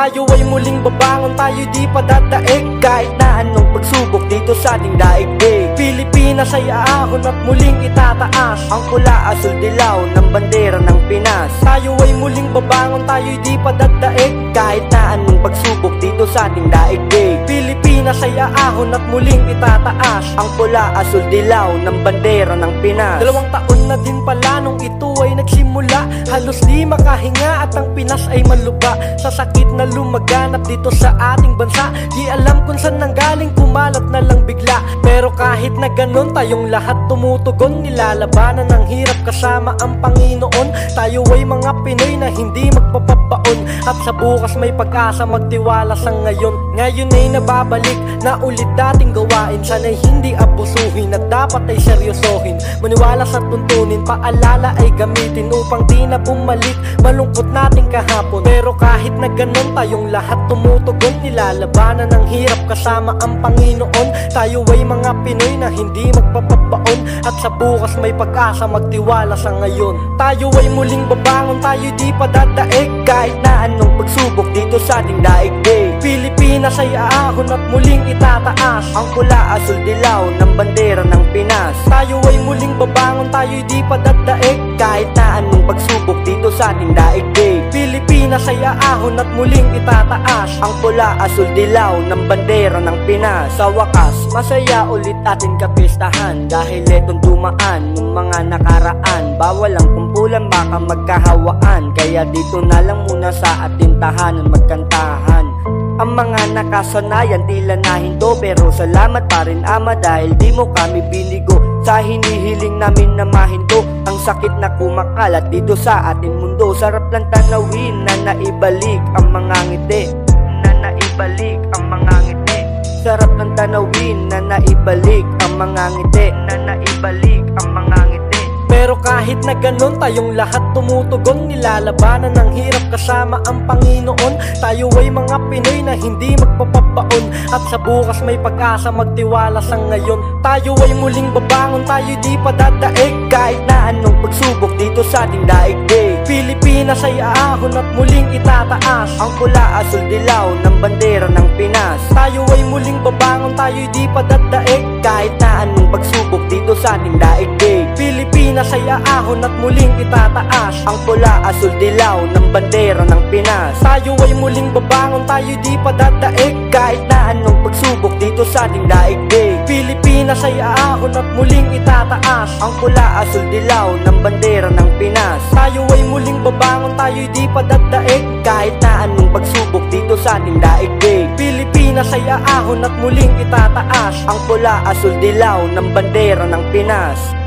Tayo ay muling babangon, tayo di pa dadaig kahit na anong pagsubok dito sa ating daigdig. Pilipinas ay aahon at muling itataas ang pula, asul, dilaw ng bandera ng Pinas. Tayo ay muling babangon, tayo di pa dadaig kahit na anong pagsubok dito sa ating daigdig. Pilipinas ay aahon at muling itataas ang pula, asul, dilaw ng bandera ng Pinas. 2 taon na din pala nung ito ay nagsimula, halos di makahinga at ang Pinas ay maluba sa sakit na lumaganap dito sa ating bansa. Di alam kung saan nanggaling, kumalat na lang bigla. Pero kahit na ganon, tayong lahat tumutugon, nilalabanan ng hirap kasama ang Panginoon. Tayo ay mga Pinoy na hindi magpapabaon, at sa bukas may pag-asa, magtiwala sa ngayon. Ngayon ay nababalik na ulit dating gawain, sana'y hindi abusuhin at dapat ay seryosohin. Maniwala sa tuntunin, paalala ay gamitin upang di na bumalik malungkot nating kahapon. Pero kahit na ganon, tayong lahat tumutugon, nilalabanan ng hirap kasama ang Panginoon. Tayo ay mga Pinoy na hindi magpapabaon, at sa bukas may pag-asa, magtiwala sa ngayon. Tayo ay muling babangon, tayo di pa dadaig kahit na anong pagsubok dito sa ating daigdig. Pilipinas ay aahon at muling itataas ang pula, asul, dilaw ng bandera ng Pinas. Tayo ay muling babangon, tayo di pa dadaig kahit na anong pagsubok dito sa ating daigdig. Pilipinas ay aahon at muling itataas ang pula, asul, dilaw ng bandera ng Pinas. Sa wakas, masaya ulit atin kapistahan dahil etong dumaan ng mga nakaraan. Bawal ang kumpulan, baka magkahawaan, kaya dito na lang muna sa ating tahanan magkantahan. Ang mga nakasanayan tila nahinto, pero salamat pa rin Ama dahil di mo kami binigo sa hinihiling namin na mahinto ang sakit na kumakalat dito sa ating mundo. Sarap lang tanawin na naibalik ang mga ngiti, na naibalik ang mga ngiti. Sarap lang tanawin na naibalik ang mga ngiti, na naibalik ang mga ngiti. Pero kahit na ganon, tayong lahat tumutugon, nilalabanan ng hirap kasama ang Panginoon. Tayo ay mga Pinoy na hindi magpapabaon, at sa bukas may pag-asa, magtiwala sa ngayon. Tayo ay muling babangon, tayo di pa dadaig kahit na anong pagsubok dito sa ating daigdig. Pilipinas ay aahon at muling itataas ang pula, asul, dilaw ng bandera ng Pinas. Tayo ay muling babangon, tayo di pa dadaig kahit na anong pagsubok dito sa ating daigdig. Pilipinas ay aahon at muling itataas ang pula, asul, dilaw ng bandera ng Pinas. Tayo ay muling babangon, tayo di pa dadaig kahit na anong pagsubok dito sa ating daigdig. Pilipinas ay aahon at muling itataas ang pula, asul, dilaw ng bandera ng Pinas. Tayo ay muling babangon, tayo di pa dadaig kahit na anong pagsubok dito sa ating daigdig. Pilipinas ay aahon at muling itataas ang pula, asul, dilaw ng bandera ng Pinas.